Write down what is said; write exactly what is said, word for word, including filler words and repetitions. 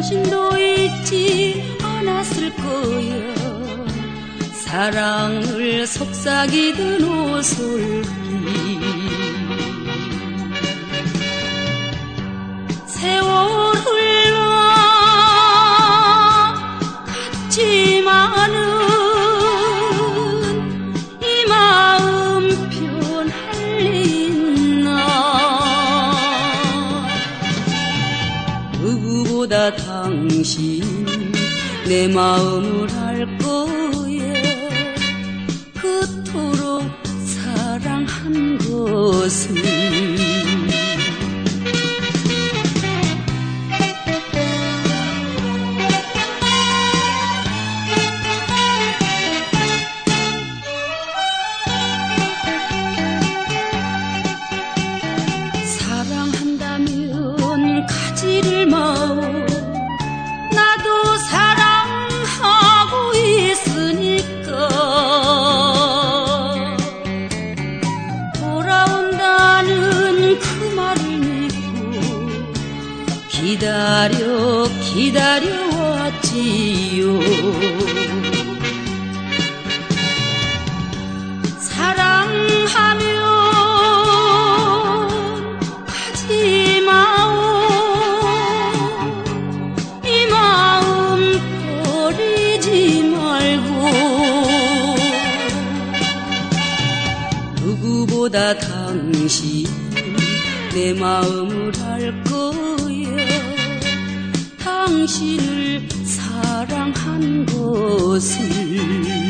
당신도 잊지 않았을 거야. 사랑을 속삭이던 오솔길. 세월 흘러 갔지만은 이 마음 변할 리 있나. 누구보다 당신 내 마음을 알 거야. 그토록 사랑한 것을. 사랑한다면 가지를 마오. 나도 사랑하고 있으니까. 돌아온다는 그 말을 믿고 기다려 기다려왔지요. 사랑하면 가지 마오. 이 마음 버리지 말고. 누구보다 당신 내 마음을 알 거야. 당신을 사랑한 것을.